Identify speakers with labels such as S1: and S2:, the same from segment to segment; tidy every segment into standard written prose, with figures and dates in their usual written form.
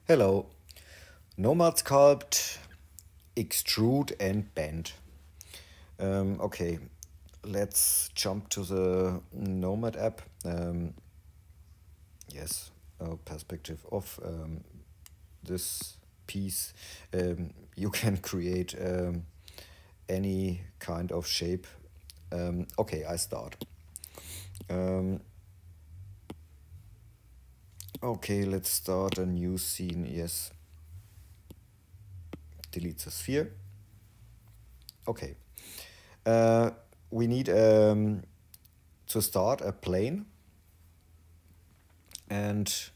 S1: Hello. Nomad Sculpt, Extrude and Bend. Okay, let's jump to the Nomad app. Yes, perspective of this piece. You can create any kind of shape. Okay, I start. Okay, let's start a new scene. Yes. Delete the sphere. Okay. We need to start a plane, and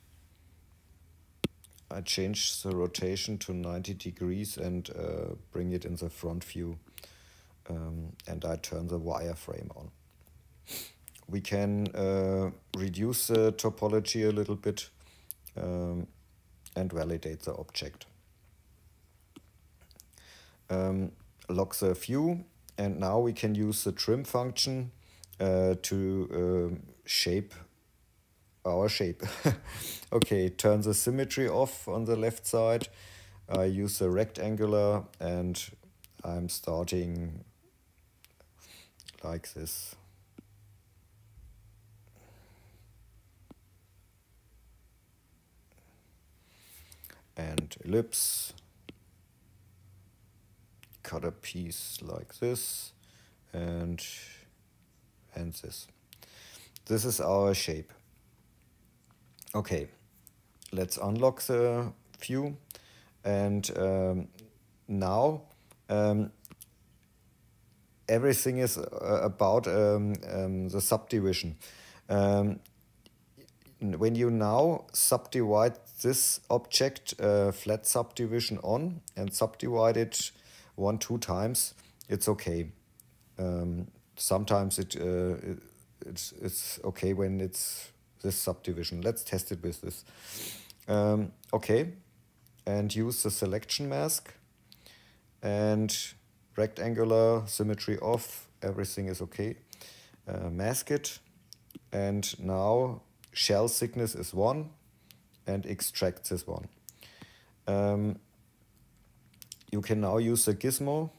S1: I change the rotation to 90 degrees and bring it in the front view, and I turn the wireframe on. We can reduce the topology a little bit and validate the object. Lock the view, and now we can use the trim function to shape our shape. Okay, turn the symmetry off on the left side. I use the rectangular and I'm starting like this. And ellipse. Cut a piece like this and this. This is our shape. Okay, let's unlock the view, and now everything is about the subdivision. When you now subdivide this object, flat subdivision on, and subdivide it 1-2 times, it's okay. Sometimes it's okay when it's this subdivision. Let's test it with this. Okay, and use the selection mask and rectangular, symmetry off, everything is okay. Mask it, and now shell thickness is 1 and extract this one. You can now use the gizmo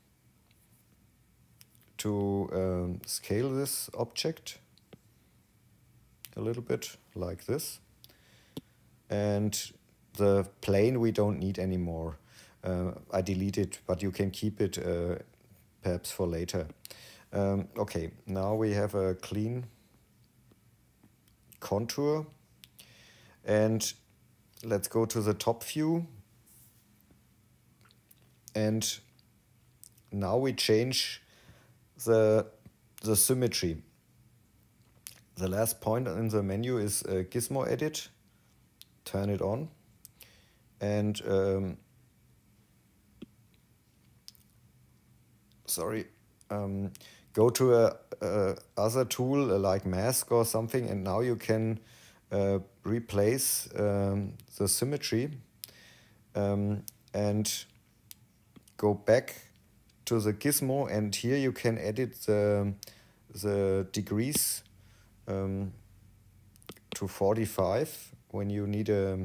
S1: to scale this object a little bit like this, and the plane we don't need anymore. I delete it, but you can keep it perhaps for later. Okay, now we have a clean contour, and let's go to the top view, and now we change the symmetry. The last point in the menu is Gizmo Edit. Turn it on, and go to a other tool like mask or something, and now you can replace the symmetry and go back to the gizmo, and here you can edit the degrees to 45 when you need a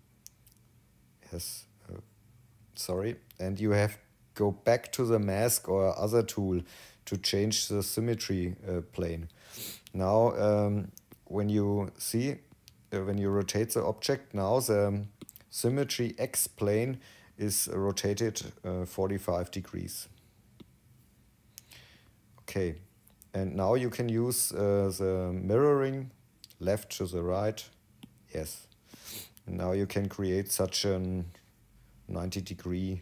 S1: and you have go back to the mask or other tool to change the symmetry plane. Now when you see when you rotate the object, now the symmetry X plane is rotated 45 degrees. Okay, and now you can use the mirroring left to the right. Yes, and now you can create such a 90-degree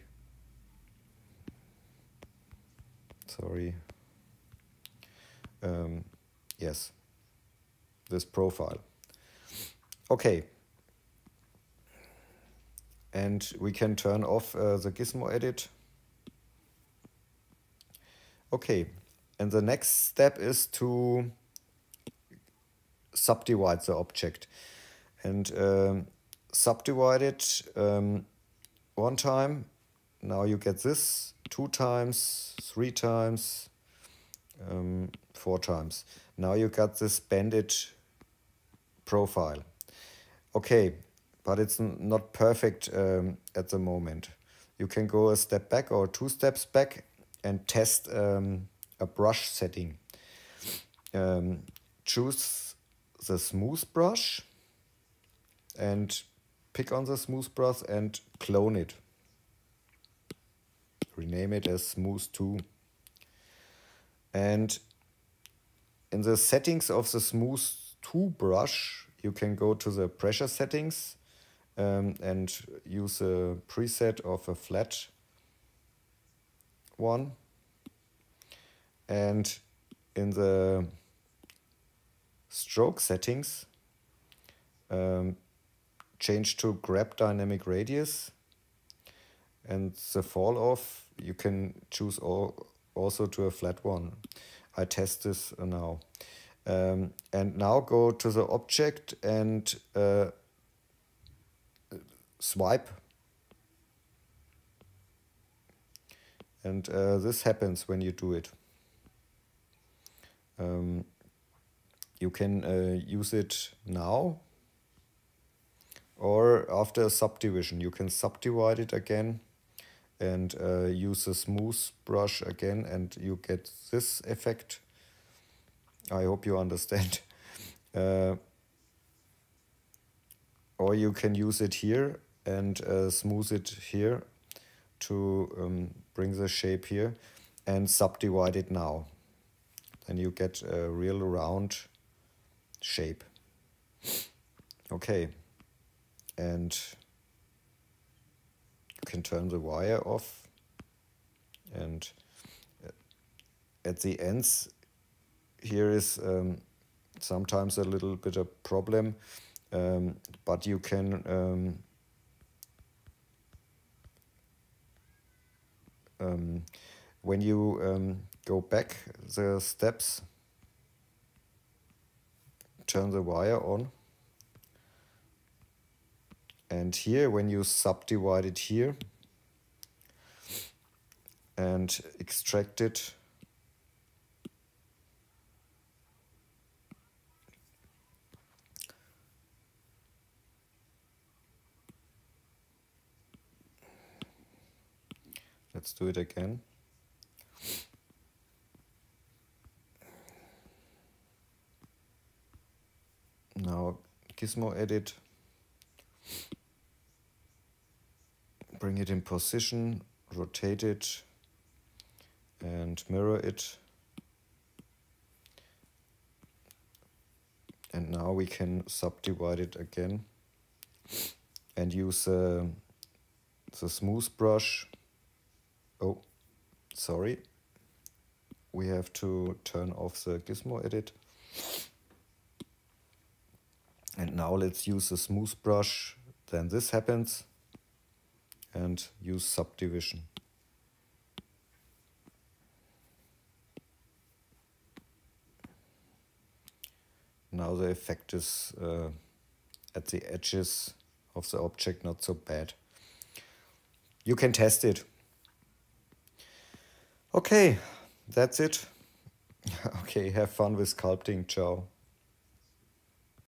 S1: yes, this profile. Okay, and we can turn off the gizmo edit. Okay, and the next step is to subdivide the object, and subdivide it 1 time. Now you get this 2 times, 3 times, 4 times. Now you got this banded profile. Okay, but it's not perfect at the moment. You can go a step back or 2 steps back and test a brush setting. Choose the smooth brush and pick on the smooth brush and clone it. Rename it as smooth 2. And in the settings of the smooth 2 brush, you can go to the pressure settings and use a preset of a flat one. And in the stroke settings, change to grab dynamic radius, and the fall off you can choose also to a flat one. I test this now. And now go to the object and swipe. And this happens when you do it. You can use it now or after a subdivision. You can subdivide it again and use the smooth brush again, and you get this effect. I hope you understand. Or you can use it here and smooth it here to bring the shape here and subdivide it now. Then you get a real round shape. Okay, and you can turn the wire off, and at the ends here is sometimes a little bit of problem, but you can when you go back the steps, turn the wire on, and here when you subdivide it here and extract it, let's do it again. Now Gizmo edit, bring it in position, rotate it and mirror it. And now we can subdivide it again and use the smooth brush. Oh, sorry. We have to turn off the Gizmo edit. And now let's use the smooth brush. Then this happens. And use subdivision. Now the effect is at the edges of the object not so bad. You can test it. Okay, that's it. Okay, have fun with sculpting. Ciao.